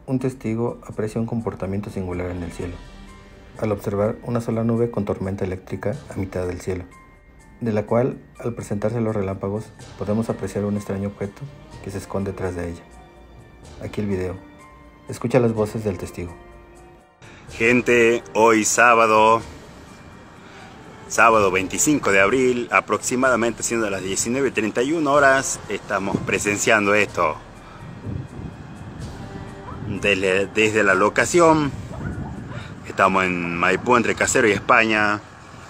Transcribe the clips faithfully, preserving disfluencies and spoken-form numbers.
un testigo aprecia un comportamiento singular en el cielo, al observar una sola nube con tormenta eléctrica a mitad del cielo, de la cual, al presentarse los relámpagos, podemos apreciar un extraño objeto que se esconde detrás de ella. Aquí el video. Escucha las voces del testigo. Gente, hoy sábado, sábado veinticinco de abril, aproximadamente siendo las diecinueve treinta y una horas, estamos presenciando esto. Desde, desde la locación, estamos en Maipú, entre Casero y España.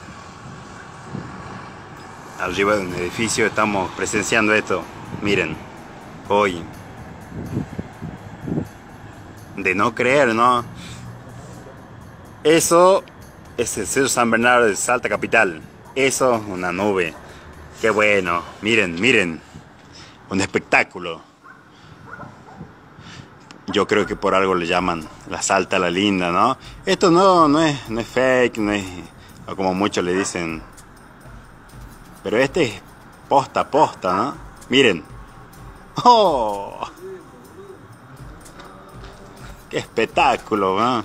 Arriba de un edificio estamos presenciando esto. Miren, hoy. De no creer, ¿no? Eso es el Cerro San Bernardo de Salta Capital. Eso es una nube. Qué bueno. Miren, miren. Un espectáculo. Yo creo que por algo le llaman la Salta la Linda, ¿no? Esto no, no, es, no es fake, no es como muchos le dicen. Pero este es posta a posta, ¿no? Miren. ¡Oh! ¡Qué espectáculo, ¿no?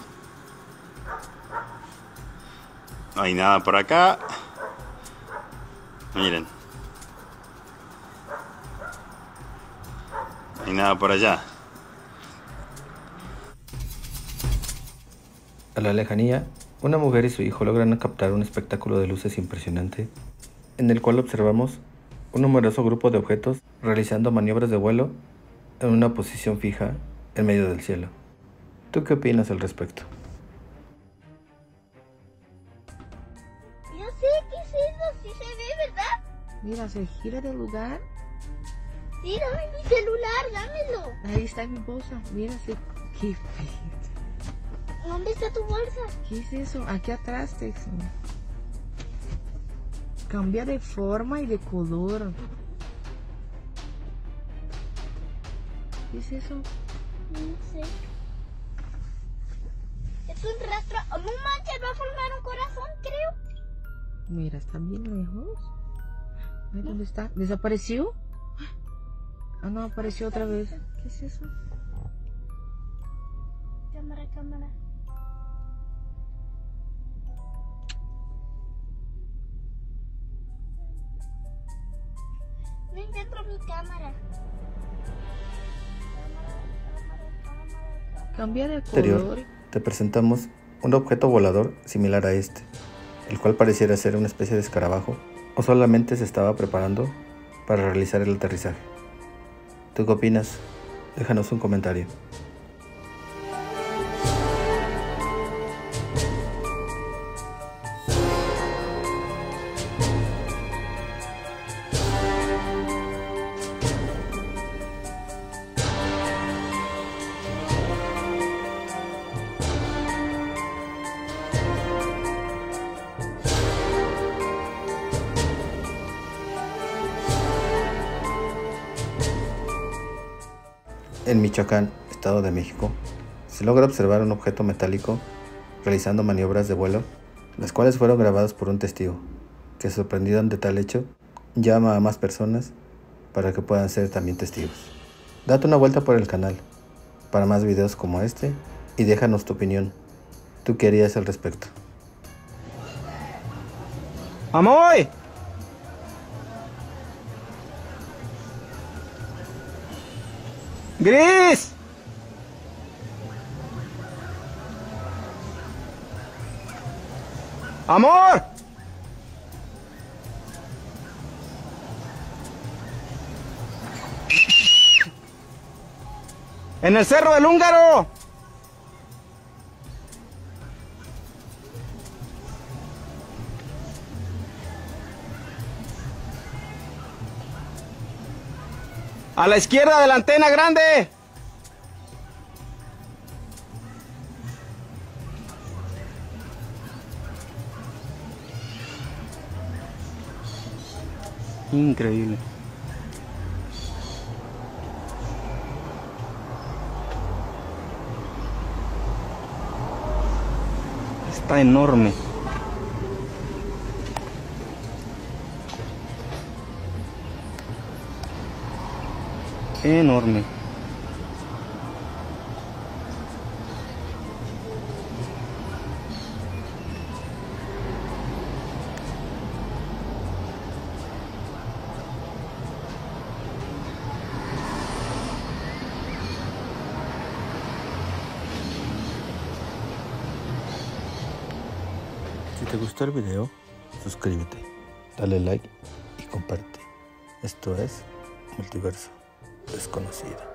No hay nada por acá. Miren. No hay nada por allá. A la lejanía, una mujer y su hijo logran captar un espectáculo de luces impresionante, en el cual observamos un numeroso grupo de objetos realizando maniobras de vuelo en una posición fija en medio del cielo. ¿Tú qué opinas al respecto? Yo sé qué es eso, sí se ve, ¿verdad? Mira, se gira del lugar. Sí, dame mi celular, dámelo. Ahí está mi bolsa. Mira, se... qué feo. ¿Dónde está tu bolsa? ¿Qué es eso? Aquí atrás, Texi. Cambia de forma y de color. ¿Qué es eso? No sé. Es un rastro. No manches, va a formar un corazón, creo. Mira, está bien lejos. Ay, ¿dónde está? ¿Desapareció? Ah, no, apareció otra vez. ¿Qué es eso? Cámara, cámara. No encuentro mi cámara. Cambia de Exterior, color. te presentamos un objeto volador similar a este, el cual pareciera ser una especie de escarabajo, o solamente se estaba preparando para realizar el aterrizaje. ¿Tú qué opinas? Déjanos un comentario. En Michoacán, Estado de México, se logra observar un objeto metálico realizando maniobras de vuelo, las cuales fueron grabadas por un testigo, que sorprendido ante tal hecho, llama a más personas para que puedan ser también testigos. Date una vuelta por el canal para más videos como este y déjanos tu opinión. ¿Tú qué harías al respecto? ¡Amoy! ¡Gris! ¡Amor! ¡En el Cerro del Húngaro! ¡A la izquierda de la antena grande! Increíble. Está enorme. Enorme. te gustó el video, suscríbete, dale like y comparte. Esto es Multiverso Desconocido.